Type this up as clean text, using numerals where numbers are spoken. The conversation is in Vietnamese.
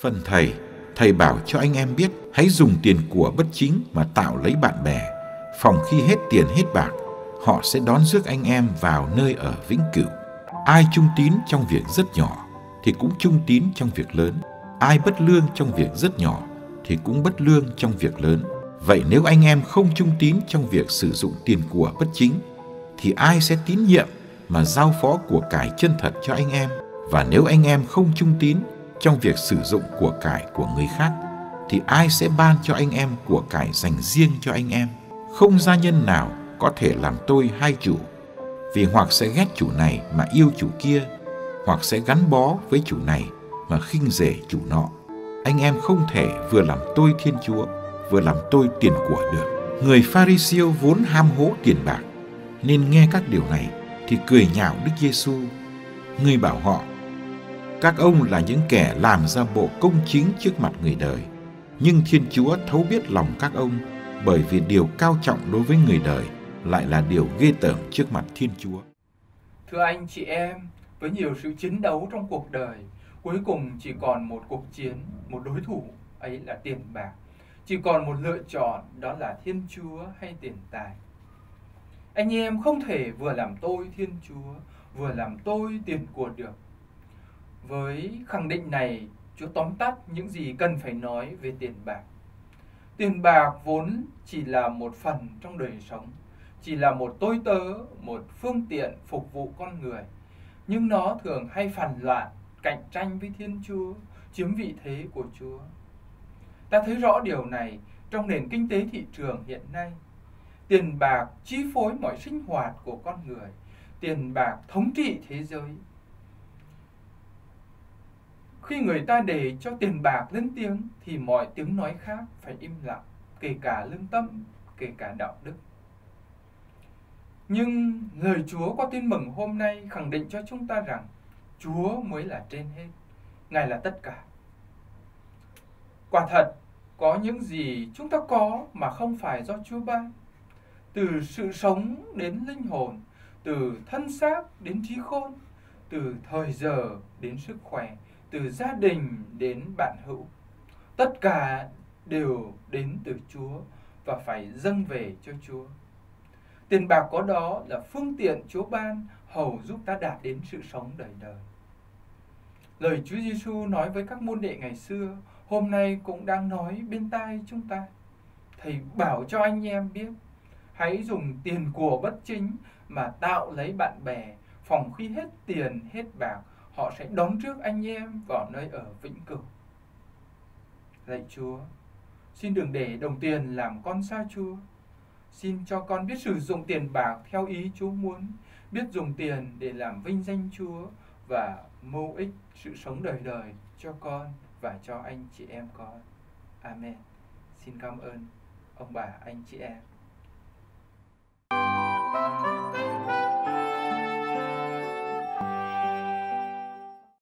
Phần thầy bảo cho anh em biết hãy dùng tiền của bất chính mà tạo lấy bạn bè, phòng khi hết tiền hết bạc, họ sẽ đón rước anh em vào nơi ở vĩnh cửu. Ai trung tín trong việc rất nhỏ thì cũng trung tín trong việc lớn, ai bất lương trong việc rất nhỏ thì cũng bất lương trong việc lớn. Vậy nếu anh em không trung tín trong việc sử dụng tiền của bất chính thì ai sẽ tín nhiệm mà giao phó của cải chân thật cho anh em? Và nếu anh em không trung tín trong việc sử dụng của cải của người khác thì ai sẽ ban cho anh em của cải dành riêng cho anh em? Không gia nhân nào có thể làm tôi hai chủ, vì hoặc sẽ ghét chủ này mà yêu chủ kia, hoặc sẽ gắn bó với chủ này mà khinh rể chủ nọ. Anh em không thể vừa làm tôi Thiên Chúa, vừa làm tôi tiền của được. Người Pha-ri-siêu vốn ham hố tiền bạc, nên nghe các điều này thì cười nhạo Đức Giêsu. Người bảo họ: các ông là những kẻ làm ra bộ công chính trước mặt người đời, nhưng Thiên Chúa thấu biết lòng các ông, bởi vì điều cao trọng đối với người đời lại là điều ghê tởm trước mặt Thiên Chúa. Thưa anh chị em, với nhiều sự chiến đấu trong cuộc đời, cuối cùng chỉ còn một cuộc chiến, một đối thủ, ấy là tiền bạc. Chỉ còn một lựa chọn, đó là Thiên Chúa hay tiền tài. Anh em không thể vừa làm tôi Thiên Chúa, vừa làm tôi tiền của được. Với khẳng định này, Chúa tóm tắt những gì cần phải nói về tiền bạc. Tiền bạc vốn chỉ là một phần trong đời sống, chỉ là một tôi tớ, một phương tiện phục vụ con người. Nhưng nó thường hay phản loạn, cạnh tranh với Thiên Chúa, chiếm vị thế của Chúa. Ta thấy rõ điều này trong nền kinh tế thị trường hiện nay. Tiền bạc chi phối mọi sinh hoạt của con người. Tiền bạc thống trị thế giới. Khi người ta để cho tiền bạc lên tiếng thì mọi tiếng nói khác phải im lặng, kể cả lương tâm, kể cả đạo đức. Nhưng lời Chúa qua tin mừng hôm nay khẳng định cho chúng ta rằng Chúa mới là trên hết, Ngài là tất cả. Quả thật, có những gì chúng ta có mà không phải do Chúa ban. Từ sự sống đến linh hồn, từ thân xác đến trí khôn, từ thời giờ đến sức khỏe, từ gia đình đến bạn hữu. Tất cả đều đến từ Chúa và phải dâng về cho Chúa. Tiền bạc có đó là phương tiện Chúa ban hầu giúp ta đạt đến sự sống đời đời. Lời Chúa Giêsu nói với các môn đệ ngày xưa, hôm nay cũng đang nói bên tai chúng ta. Thầy bảo cho anh em biết, hãy dùng tiền của bất chính mà tạo lấy bạn bè, phòng khi hết tiền, hết bạc, họ sẽ đón trước anh em vào nơi ở vĩnh cửu. Lạy Chúa, xin đừng để đồng tiền làm con xa Chúa. Xin cho con biết sử dụng tiền bạc theo ý Chúa muốn, biết dùng tiền để làm vinh danh Chúa và mưu ích sự sống đời đời cho con và cho anh chị em con. Amen. Xin cảm ơn ông bà anh chị em.